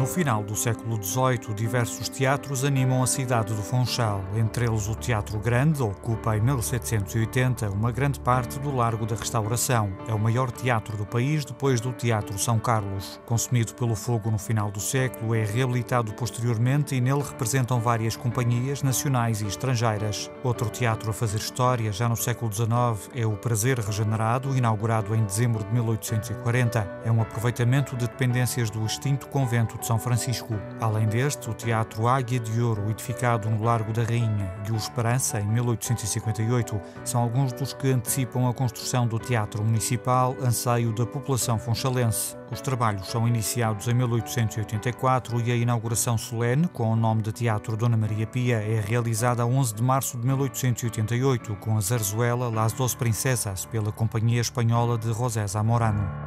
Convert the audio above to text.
No final do século XVIII, diversos teatros animam a cidade do Funchal. Entre eles, o Teatro Grande ocupa em 1780 uma grande parte do Largo da Restauração. É o maior teatro do país depois do Teatro São Carlos. Consumido pelo fogo no final do século, é reabilitado posteriormente e nele representam várias companhias nacionais e estrangeiras. Outro teatro a fazer história, já no século XIX, é o Prazer Regenerado, inaugurado em dezembro de 1840. É um aproveitamento de dependências do extinto convento de São Francisco. Além deste, o Teatro Águia de Ouro, edificado no Largo da Rainha, e o Esperança, em 1858, são alguns dos que antecipam a construção do Teatro Municipal, anseio da população funchalense. Os trabalhos são iniciados em 1884 e a inauguração solene, com o nome de Teatro Dona Maria Pia, é realizada a 11 de março de 1888, com a zarzuela Las Dos Princesas, pela Companhia Espanhola de José Zamorano.